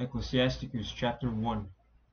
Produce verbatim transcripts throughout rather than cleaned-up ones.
Ecclesiasticus chapter one.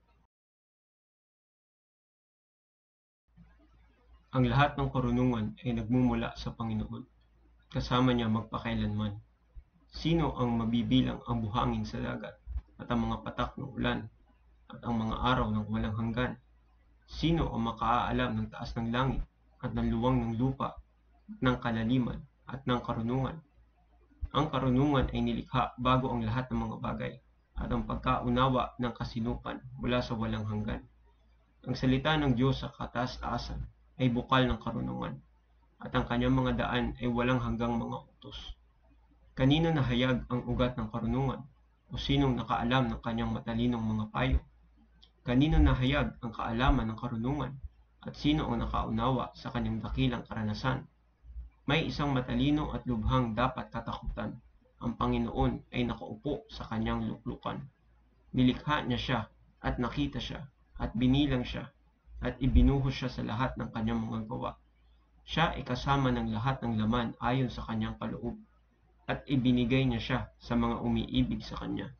Ang lahat ng karunungan ay nagmumula sa Panginoon, kasama niya magpakailanman. Sino ang mabibilang ang buhangin sa dagat, at ang mga patak ng ulan, at ang mga araw ng walang hanggan? Sino ang makaaalam ng taas ng langit, at ng luwang ng lupa, at ng kalaliman, at ng karunungan? Ang karunungan ay nilikha bago ang lahat ng mga bagay, at ang pagkaunawa ng kasinupan mula sa walang hanggan. Ang salita ng Diyos sa kataas-taasan ay bukal ng karunungan, at ang kanyang mga daan ay walang hanggang mga utos. Kanino nahayag ang ugat ng karunungan, o sinong nakaalam ng kanyang matalinong mga payo? Kanino nahayag ang kaalaman ng karunungan, at sino ang nakaunawa sa kanyang dakilang karanasan? May isang matalino at lubhang dapat katakutan. Ang Panginoon ay nakaupo sa kanyang luklukan. Nilikha niya siya, at nakita siya, at binilang siya, at ibinuhos siya sa lahat ng kanyang mga gawa. Siya ay kasama ng lahat ng laman ayon sa kanyang kaloob, at ibinigay niya siya sa mga umiibig sa kanya.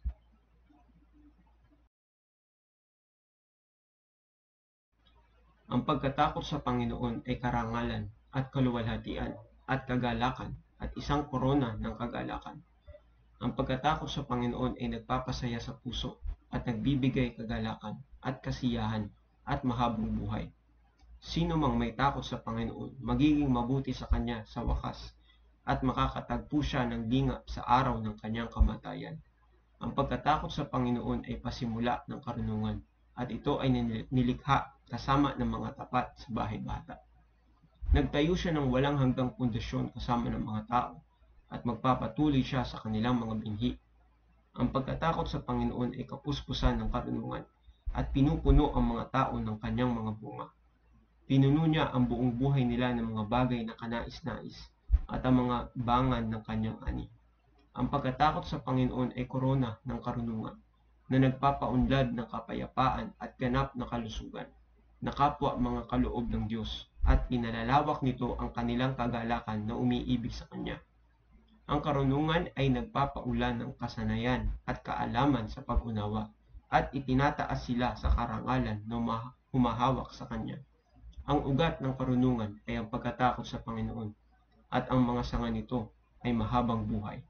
Ang pagkatakot sa Panginoon ay karangalan, at kaluwalhatian, at kagalakan, at isang korona ng kagalakan. Ang pagkatakot sa Panginoon ay nagpapasaya sa puso, at nagbibigay kagalakan, at kasiyahan, at mahabang buhay. Sino mang may takot sa Panginoon, magiging mabuti sa kanya sa wakas, at makakatagpo siya ng lingap sa araw ng kanyang kamatayan. Ang pagkatakot sa Panginoon ay pasimula ng karunungan, at ito ay nilikha kasama ng mga tapat sa bahay bata. Nagtayo siya ng walang hanggang pundasyon kasama ng mga tao, at magpapatuloy siya sa kanilang mga binhi. Ang pagkatakot sa Panginoon ay kapuspusan ng karunungan, at pinupuno ang mga tao ng kanyang mga bunga. Pinuno niya ang buong buhay nila ng mga bagay na kanais-nais, at ang mga bangan ng kanyang ani. Ang pagkatakot sa Panginoon ay korona ng karunungan, na nagpapaunlad ng kapayapaan at ganap na kalusugan, na kapwa mga kaloob ng Diyos, at pinalalawak nito ang kanilang kagalakan na umiibig sa Kanya. Ang karunungan ay nagpapaulan ng kasanayan at kaalaman sa pag-unawa, at itinataas sila sa karangalan na humahawak sa Kanya. Ang ugat ng karunungan ay ang pagkatakot sa Panginoon, at ang mga sanga nito ay mahabang buhay.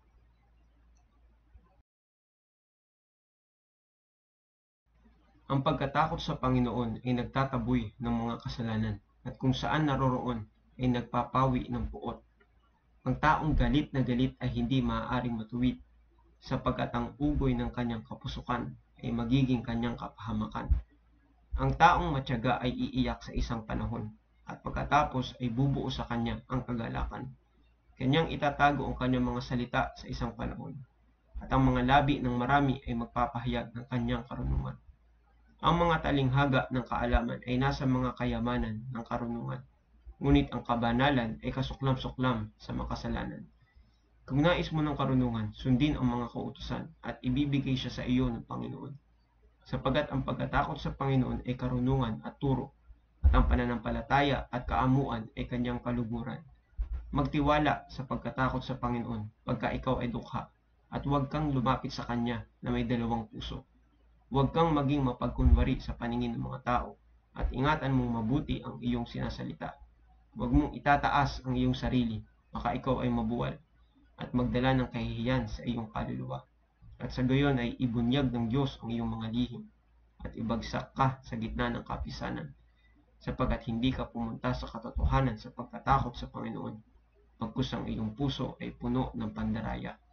Ang pagkatakot sa Panginoon ay nagtataboy ng mga kasalanan, at kung saan naroroon ay nagpapawi ng puot. Ang taong galit na galit ay hindi maaaring matuwid, sapagkat ang ugoy ng kanyang kapusukan ay magiging kanyang kapahamakan. Ang taong matyaga ay iiyak sa isang panahon, at pagkatapos ay bubuo sa kanya ang kagalakan. Kanyang itatago ang kanyang mga salita sa isang panahon, at ang mga labi ng marami ay magpapahayag ng kanyang karunungan. Ang mga talinghaga ng kaalaman ay nasa mga kayamanan ng karunungan, ngunit ang kabanalan ay kasuklam-suklam sa makasalanan. Kung nais mo ng karunungan, sundin ang mga kautusan, at ibibigay siya sa iyo ng Panginoon. Sapagat ang pagkatakot sa Panginoon ay karunungan at turo, at ang pananampalataya at kaamuan ay kanyang kaluguran. Magtiwala sa pagkatakot sa Panginoon pagka ikaw ay dukha, at huwag kang lumapit sa Kanya na may dalawang puso. Huwag kang maging mapagkunwari sa paningin ng mga tao, at ingatan mong mabuti ang iyong sinasalita. Huwag mong itataas ang iyong sarili, baka ikaw ay mabuwal, at magdala ng kahihiyan sa iyong kaluluwa. At sa gayon ay ibunyag ng Diyos ang iyong mga lihim, at ibagsak ka sa gitna ng kapisanan, sapagkat hindi ka pumunta sa katotohanan sa pagkatakot sa Panginoon, pagkus ang iyong puso ay puno ng pandaraya.